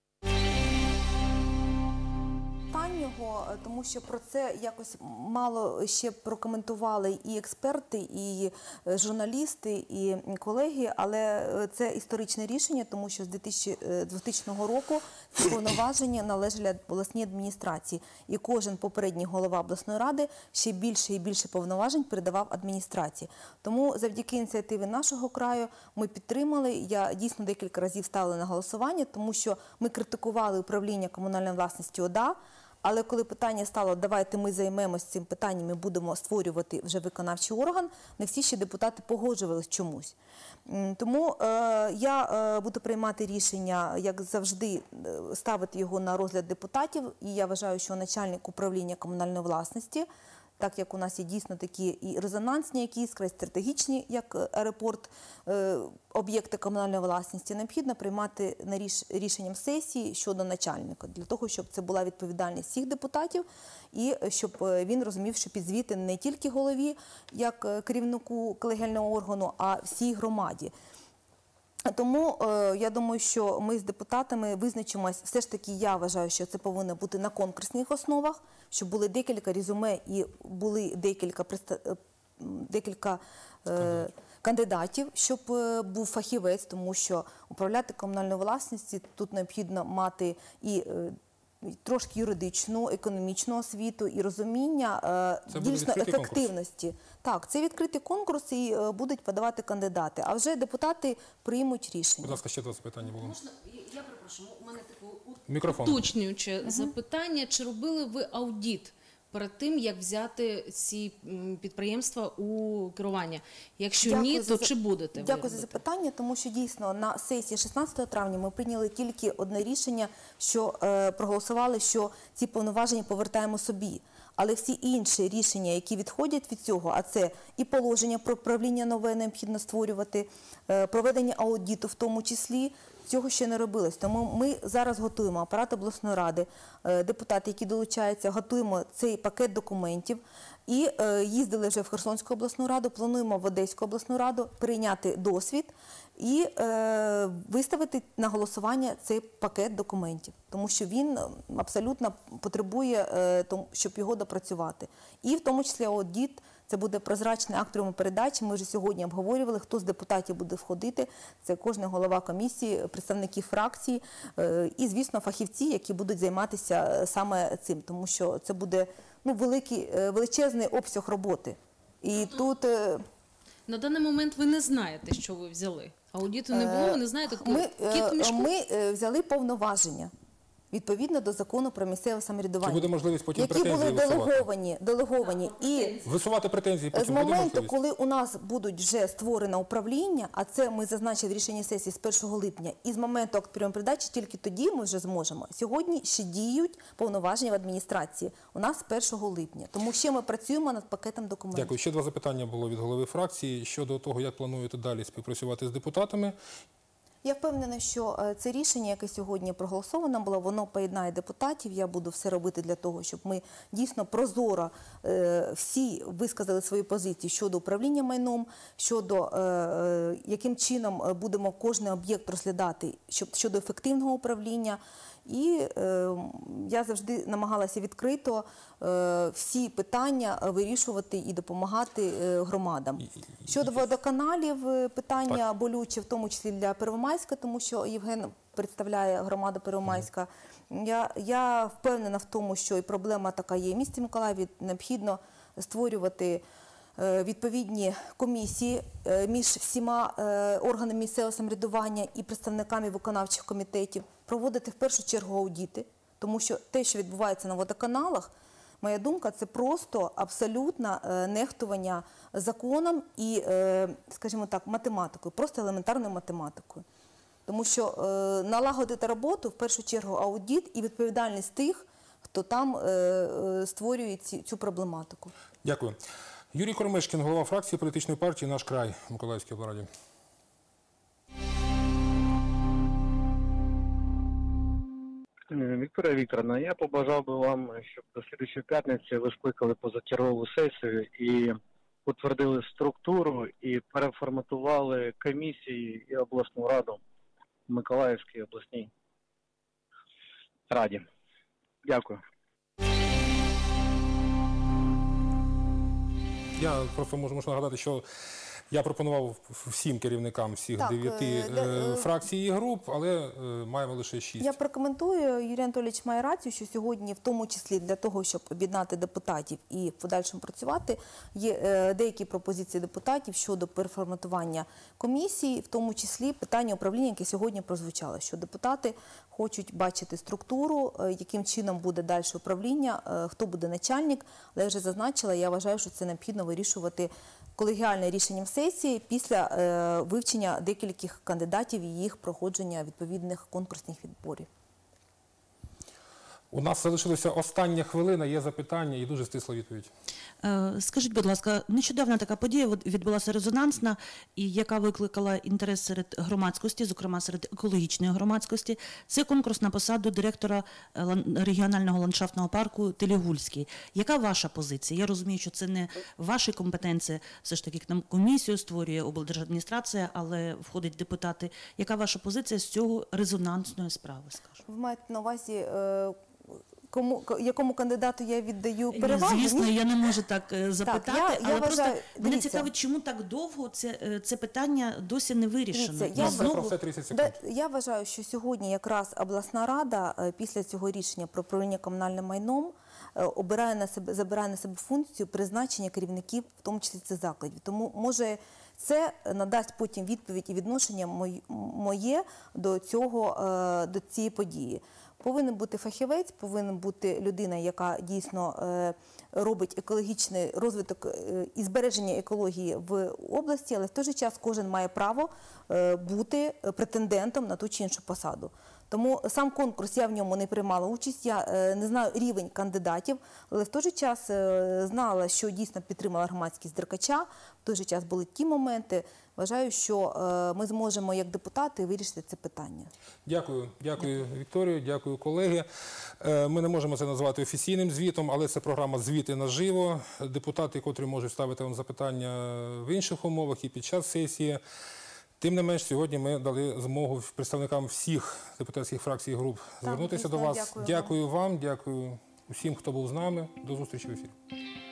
Speaker 2: Останнього, тому що про це якось мало ще прокоментували і експерти, і журналісти, і колеги, але це історичне рішення, тому що з двохтисячного року ці повноваження належать обласній адміністрації. І кожен попередній голова обласної ради ще більше і більше повноважень передавав адміністрації. Тому завдяки ініціативі нашого краю ми підтримали, я дійсно декілька разів ставила на голосування, тому що ми критикували управління комунальної власності ОДА, але коли питання стало, давайте ми займемось цим питанням і будемо створювати вже виконавчий орган, не всі ще депутати погоджувались чомусь. Тому е, я е, буду приймати рішення, як завжди, ставити його на розгляд депутатів, і я вважаю, що начальник управління комунальної власності, так як у нас є дійсно такі і резонансні, як Іскра, і стратегічні, як аеропорт, об'єкти комунальної власності, необхідно приймати на ріш... рішенням сесії щодо начальника, для того, щоб це була відповідальність всіх депутатів і щоб він розумів, що підзвіти не тільки голові, як керівнику колегіального органу, а всій громаді. Тому е, я думаю, що ми з депутатами визначимось, все ж таки я вважаю, що це повинно бути на конкурсних основах, щоб були декілька резюме і були декілька, декілька е, кандидатів, щоб е, був фахівець, тому що управляти комунальною власністю тут необхідно мати і е, трошки юридичну, економічну освіту і розуміння е, дійсно ефективності. Конкурс. Так, це відкритий конкурс і е, будуть подавати кандидати, а вже депутати приймуть рішення.
Speaker 1: Будь ласка, ще два запитання було.
Speaker 9: Можна? Я перепрошую, у мене
Speaker 1: таке
Speaker 9: уточнююче угу. запитання. Чи робили ви аудит перед тим, як взяти ці підприємства у керування? Якщо
Speaker 2: Дякую
Speaker 9: ні, то
Speaker 2: за...
Speaker 9: чи будете?
Speaker 2: Дякую за запитання, тому що дійсно на сесії шістнадцятого травня ми прийняли тільки одне рішення, що е, проголосували, що ці повноваження повертаємо собі. Але всі інші рішення, які відходять від цього, а це і положення про правління нове необхідно створювати, е, проведення аудиту в тому числі, цього ще не робилось. Тому ми зараз готуємо, апарат обласної ради, депутати, які долучаються, готуємо цей пакет документів і їздили вже в Херсонську обласну раду, плануємо в Одеську обласну раду прийняти досвід і виставити на голосування цей пакет документів, тому що він абсолютно потребує, щоб його допрацювати. І в тому числі аудит. Це буде прозрачний акт прийому-передачі. Ми вже сьогодні обговорювали, хто з депутатів буде входити. Це кожен голова комісії, представники фракцій і, звісно, фахівці, які будуть займатися саме цим. Тому що це буде ну, великий, величезний обсяг роботи. І тут...
Speaker 9: На даний момент ви не знаєте, що ви взяли? Аудиту не було, ви не знаєте,
Speaker 2: ми, ми взяли повноваження. Відповідно до закону про місцеве самоврядування,
Speaker 1: буде можливість потім
Speaker 2: які були делеговані, делеговані. І
Speaker 1: висувати претензії потім
Speaker 2: з моменту, коли у нас будуть вже створено управління, а це ми зазначили в рішенні сесії з першого липня, і з моменту акт прийому передачі тільки тоді ми вже зможемо. Сьогодні ще діють повноваження в адміністрації. У нас з першого липня. Тому ще ми працюємо над пакетом документів.
Speaker 1: Дякую. Ще два запитання було від голови фракції щодо того, як плануєте далі співпрацювати з депутатами.
Speaker 2: Я впевнена, що це рішення, яке сьогодні проголосовано було, воно поєднає депутатів. Я буду все робити для того, щоб ми дійсно прозоро е, всі висказали свої позиції щодо управління майном, щодо е, яким чином будемо кожен об'єкт розглядати, щоб, щодо ефективного управління. І е, я завжди намагалася відкрито е, всі питання вирішувати і допомагати е, громадам. Щодо водоканалів, питання так. болюче, в тому числі для Первомайська, тому що Євген представляє громаду Первомайська. Я, я впевнена в тому, що і проблема така є в місті Миколаєві, необхідно створювати відповідні комісії між всіма органами місцевого самоврядування і представниками виконавчих комітетів, проводити в першу чергу аудити, тому що те, що відбувається на водоканалах, моя думка, це просто абсолютно нехтування законом і, скажімо так, математикою, просто елементарною математикою. Тому що налагодити роботу, в першу чергу аудит і відповідальність тих, хто там створює цю проблематику.
Speaker 1: Дякую. Юрій Кормишкін, голова фракції політичної партії «Наш край» в Миколаївській облраді.
Speaker 15: Вікторія Вікторовна, я побажав би вам, щоб до слідчої п'ятниці ви скликали позачергову сесію і утвердили структуру і переформатували комісії і обласну раду в Миколаївській обласній раді. Дякую.
Speaker 1: Я просто можу, можу нагадати, що я пропонував всім керівникам всіх
Speaker 2: Так,
Speaker 1: дев'яти
Speaker 2: е, для-
Speaker 1: е,
Speaker 2: е,
Speaker 1: фракцій і груп, але е, маємо лише шість.
Speaker 2: Я прокоментую. Юрій Анатолійович має рацію, що сьогодні, в тому числі для того, щоб об'єднати депутатів і в подальшому працювати, є е, деякі пропозиції депутатів щодо переформатування комісії, в тому числі питання управління, яке сьогодні прозвучало, що депутати хочуть бачити структуру, е, яким чином буде далі управління, е, хто буде начальник. Але я вже зазначила, я вважаю, що це необхідно вирішувати колегіальне рішенням сесії після е, вивчення декількох кандидатів і їх проходження відповідних конкурсних відборів.
Speaker 1: У нас залишилася остання хвилина, є запитання і дуже стисла відповідь.
Speaker 11: Е, Скажіть, будь ласка, нещодавно така подія от відбулася резонансна, і яка викликала інтерес серед громадськості, зокрема серед екологічної громадськості. Це конкурс на посаду директора е, лан- регіонального ландшафтного парку Телігульський. Яка ваша позиція? Я розумію, що це не ваші компетенції, все ж таки к нам комісію створює облдержадміністрація, але входять депутати. Яка ваша позиція з цього резонансної справи, скажімо?
Speaker 2: Ви маєте на увазі, е, кому, к- якому кандидату я віддаю перевагу?
Speaker 11: Звісно,
Speaker 2: Ні?
Speaker 11: я не можу так е, запитати,
Speaker 2: я- я
Speaker 11: але просто
Speaker 2: вважаю-
Speaker 11: мене
Speaker 2: дивіться.
Speaker 11: цікавить, чому так довго це, е, це питання досі не вирішено.
Speaker 2: Дивіться, я
Speaker 11: І знову-
Speaker 1: Про все тридцять секунд.
Speaker 2: Да, я вважаю, що сьогодні якраз обласна рада е, після цього рішення про управління комунальним майном е, обирає на себе, забирає на себе функцію призначення керівників, в тому числі цих закладів. Тому може це надасть потім відповідь і відношення мой- моє до цього, е, до цієї події. Повинен бути фахівець, повинна бути людина, яка дійсно е, робить екологічний розвиток е, і збереження екології в області, але в той же час кожен має право е, бути претендентом на ту чи іншу посаду. Тому сам конкурс, я в ньому не приймала участь, я е, не знаю рівень кандидатів, але в той же час е, знала, що дійсно підтримала громадськість Деркача, в той же час були ті моменти. Вважаю, що е, ми зможемо як депутати вирішити це питання.
Speaker 1: Дякую, дякую, Вікторію, дякую, колеги. Е, Ми не можемо це назвати офіційним звітом, але це програма «Звіти наживо». Депутати, котрі можуть ставити вам запитання в інших умовах і під час сесії. Тим не менш, сьогодні ми дали змогу представникам всіх депутатських фракцій і груп звернутися
Speaker 2: дійсно,
Speaker 1: до вас.
Speaker 2: дякую вам.
Speaker 1: Дякую вам, дякую усім, хто був з нами. До зустрічі в ефірі.